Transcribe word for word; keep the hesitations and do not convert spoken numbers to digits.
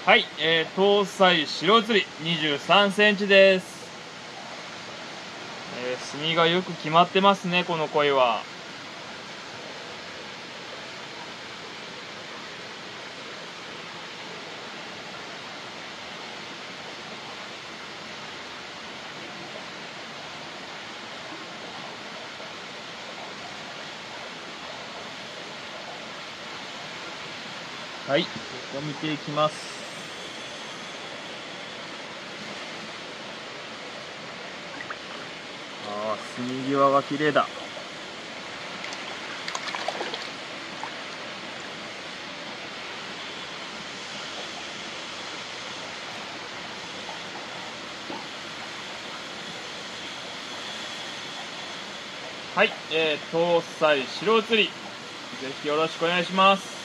はい、えー、搭載白写りにじゅうさんセンチです。えー、墨がよく決まってますね、この鯉は。はい、ここ見ていきます。ああ、墨際が綺麗だ。はい、えー、搭載白写り、ぜひよろしくお願いします。